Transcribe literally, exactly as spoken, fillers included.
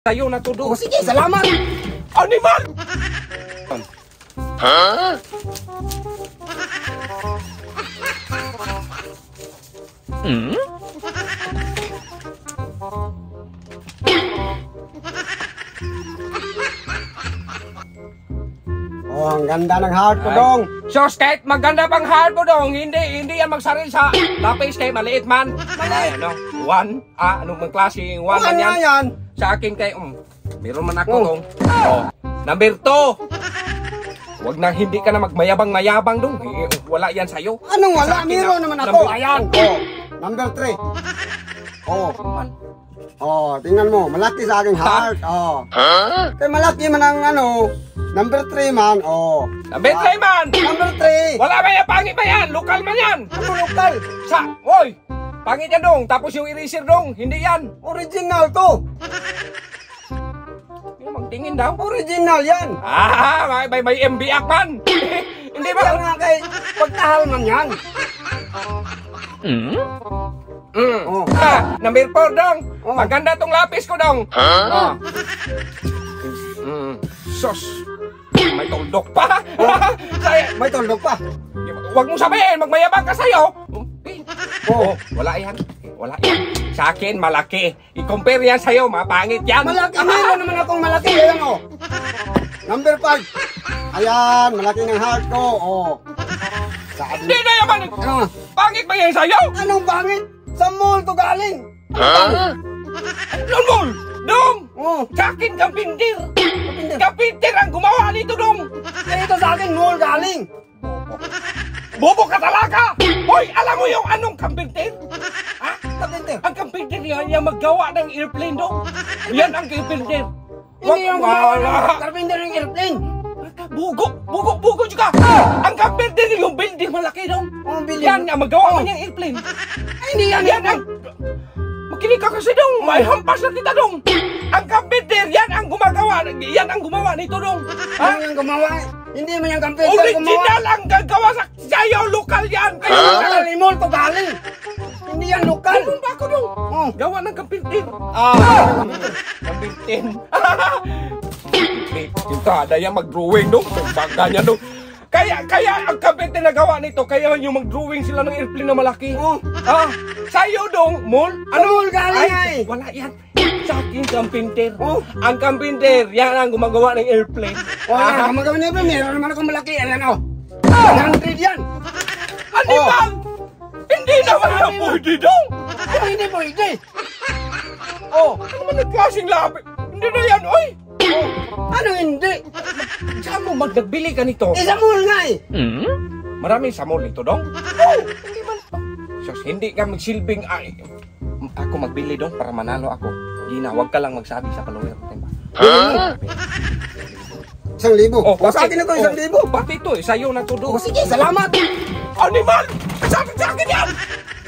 Kayo na to do. Oh, sige, salamat. Animal! Huh? Hmm? Oh, ang ganda ng heart ko, dong. So, State, maganda pang heart mo, dong. Hindi, hindi yan magsaril sa lapis, kay maliit man. Ay, ano, one, ah, anong mang klase yung one man yan? yan? Sa akin kay, um, meron man ako, dong. Oh, number two. Huwag na, hindi ka na magmayabang-mayabang, dong. Eh, wala yan sa'yo. Anong wala? Sa akin Meron na- naman ako. number- Ayan. Oh, number three. Oh. Oh, tingnan mo. Malaki sa aking heart. Oh. Huh? Kaya malaki man ang ano. Number three man. Oh. Number three man! Number three. Wala ba yan? Pangit ba yan? Lokal man yan! Ano lokal? Sa, oy! Pangit yan, dong. Tapos yung eraser, dong. Hindi yan. Original to. Yung magtingin daw. Original yan. Ah, may, may, may M B A man. Hindi ba? Yan nga kay pagtahal man yan. Hmm? Mm. Oh. Ah, number four, dong. Oh. Maganda tong lapis ko, dong. Huh? Ah. Mm. Sos. May tuldok pa. Say, May tuldok pa. Huwag mong sabihin, magmayabang ka sa'yo. Oh. Oh, wala yan. Wala yan. Sa akin, malaki. I-compare yan sa'yo, mapangit yan. Malaki. Meron naman akong malaki. Ayan oh. Number five. Ayan, malaki ng heart ko. Oh. Sabi. Hindi na yaman. Ah, Pangit ba yan sa'yo? anong pangit? Sa mall to galing. Huh? Lulul! Dong! Oh. Sa akin, kapintir. Kapintir. Kapintir ang gumawa nito, dong. Kaya ito sa akin, mall galing. Bobo ka talaga! Hoy, alam mo yung anong kampintir? Ha? Kapintir. Ang kampintir yan, yung maggawa ng airplane, dong. Yan ang kampintir. Hindi yung gumawa ng wala. carpenter ng airplane. Bugo, bugo, bugo juga. Ang kampintir yung building malaki, dong. Oh, building. Yan ang maggawa Oh. man yung airplane. Ay, hindi yan. Yan ang... Makinig ka kasi, dong. May hampas na kita, dong. Ang kampintir, yan ang gumagawa. Yan ang gumawa nito, dong. Ano Ha? yung gumawa? Hindi mo yung computer gumawa. Original ang gagawa sa sayo, lokal yan. Ay, Kayo, lokal, ni mall to galing. Hindi yan lokal. Ano ba ako, dong? Oh. Gawa ng kampintir. Ah, kampintir. Yung kada yan mag-drawing, dong. Baga niya, dong. Kaya, kaya ang kampintir na gawa nito, kaya yung mag-drawing sila ng airplane na malaki. Oh. Ah, sayo, dong, mall. Ano mall galing ay? Wala yan. Sa akin, kampintir. Oh. Ang kampintir, yan ang gumagawa ng airplane. Oh, Ah, ah, magawin niya ba? Meron naman akong malaki. Ayan, oh. one hundred yan. Animal! Hindi naman na pwede, dong. Ano hindi pwede? Oh, ano man ang klaseng labi? Hindi na yan, oy! Oh. Ano hindi? Saan mo magnagbili ka nito? Eh, sa mall nga eh. Hmm? Maraming sa mall nito, dong? Oh, hindi man. Sus, hindi ka magsilbing, ay, ako magbili, dong, para manalo ako. Gina, huwag ka lang magsabi sa follower. Diba? Huh? Isang libo. Oh, Oh, sa akin ito, isang oh, libo. Pati ito, eh, sa'yo na to, Oh, dong. sige, salamat. Animal! Sa akin, sa akin yan!